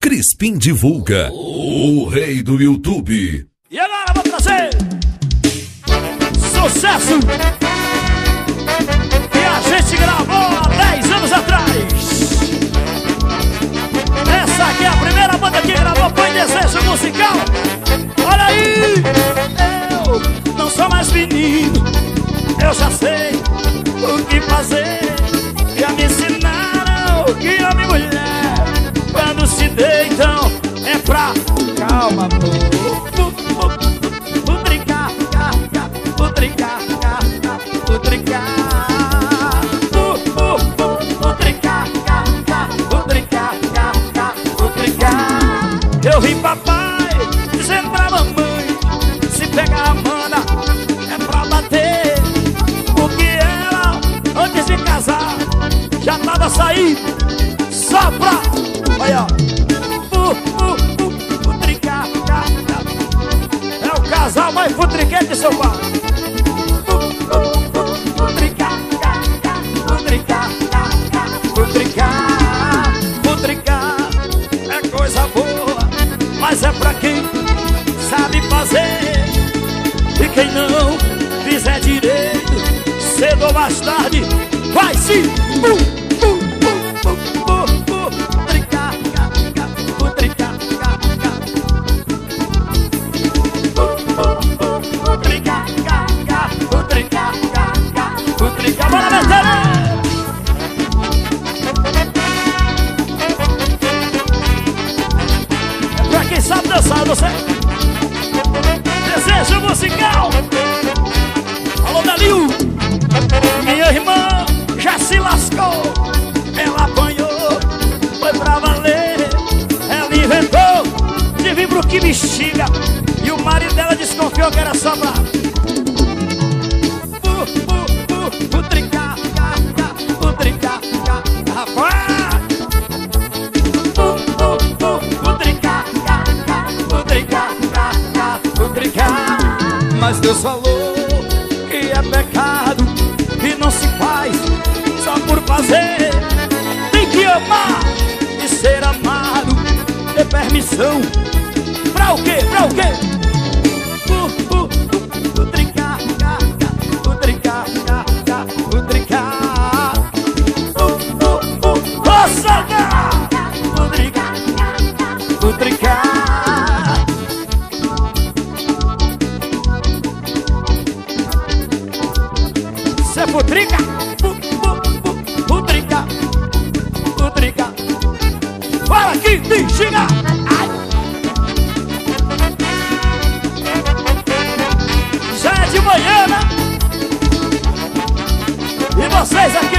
Crispim divulga, o rei do YouTube. E agora vou trazer sucesso que a gente gravou há 10 anos atrás. Essa aqui é a primeira banda que gravou, foi Desejo Musical. Olha aí! Eu não sou mais menino, eu já sei o que fazer. Já me ensinaram que homem e mulher, quando se deitam, é pra... Calma, amor. Vou brincar, vou brincar, vou brincar. Vou brincar, vou brincar, vou brincar. Eu ri papai, dizendo pra mamãe, se pegar a mana, é pra bater. Porque ela, antes de casar, já tava saindo só pra... Olha, futricar. É o casal mais futriquete de São Paulo. Futricar é coisa boa, mas é pra quem sabe fazer. E quem não fizer direito, cedo ou mais tarde vai se... Pra quem sabe dançar, você Desejo Musical. Alô, Dalil. Minha irmã já se lascou, ela apanhou, foi pra valer. Ela inventou de vir pro que bexiga, e o marido dela desconfiou que era só pra... Mas Deus falou que é pecado e não se faz só por fazer. Tem que amar e ser amado, ter permissão. Pra o quê? Pra o quê? Futricar. Futricar. Cê futrica, futrica. Fala aqui, bexiga. Já é de manhã, né? E vocês aqui